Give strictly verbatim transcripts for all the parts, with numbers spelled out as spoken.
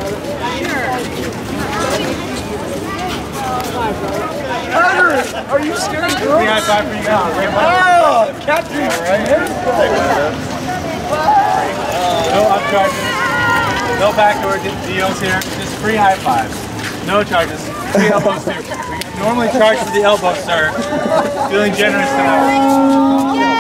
Are you scared of girls? Free high five for you guys. Oh, Captain! No upcharges. No backdoor deals here. Just free high fives. No charges. Free elbows too. We normally charge for the elbows, sir. Feeling generous tonight. Yay!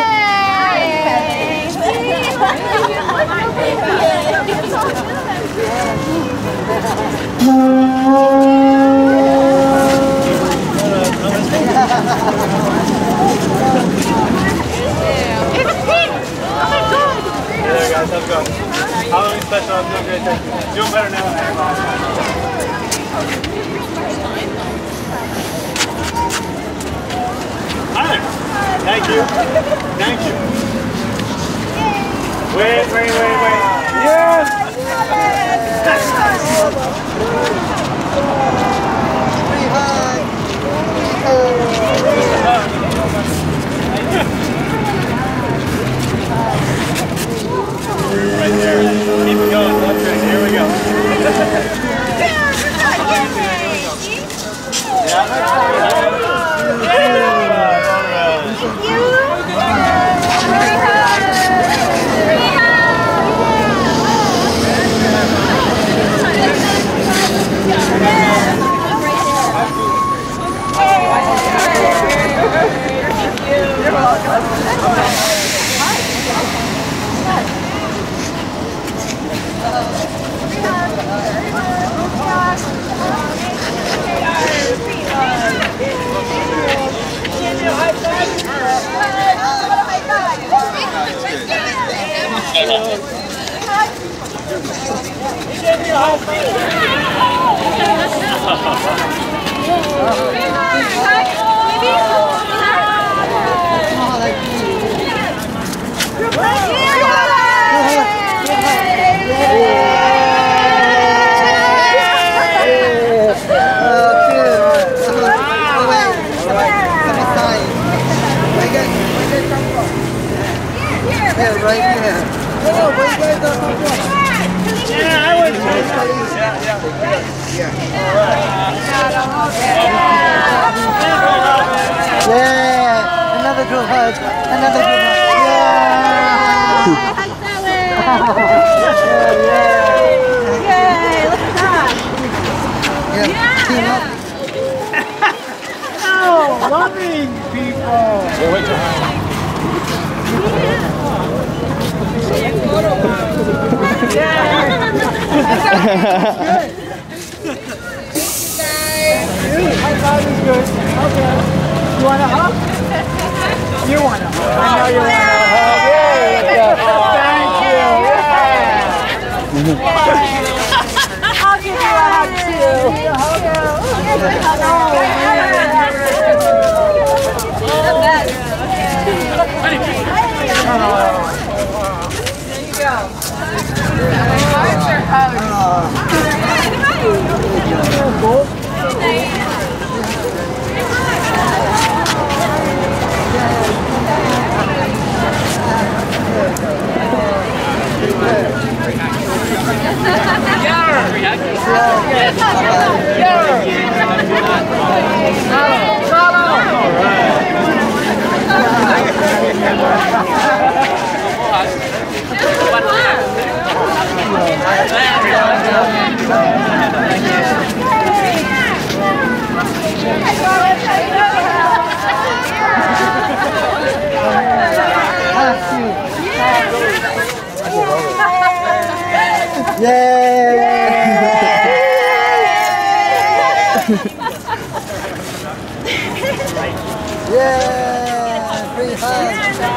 Hey there guys, how's it going? Halloween special, I'm doing great, thank you. Doing better now than I did last time. Hi! Thank you. Thank you. Wait, wait, wait, wait. Yes! Right there. Keep it going. That's great. Here we go. You're welcome. Right here. Oh, where you guys are from? Yeah, I went to yeah, yeah. Yeah. All right. Yeah, another group hug. Another group hug. Yeah. Yeah. Yay, look at that. Yeah. Team up. Oh, loving people. Wait, wait, wait. High five is good. Okay. You want a hug? You want a hug. I know you want a hug. Yeah. Thank you. Yeah. I'll give you a hug too. There you go. Hugs are hugs. Yeah, free hug.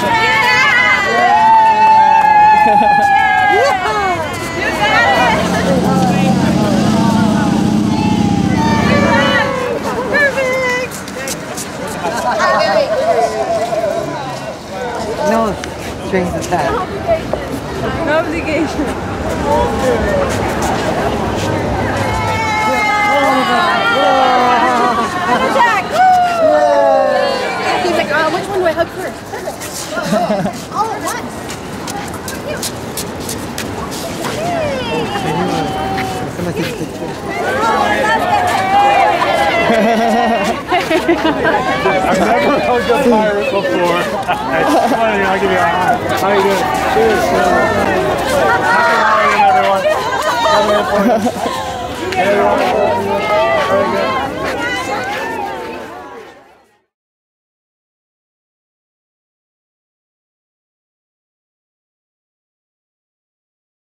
No strings attached. No obligation. Jack! He's like, uh, which one do I hug first? All at once. It's gonna I've never hugged a pirate before. It's funny, I'll give you a hug. How you doing? Cheers. Happy Halloween, everyone. Come in for you. Everyone.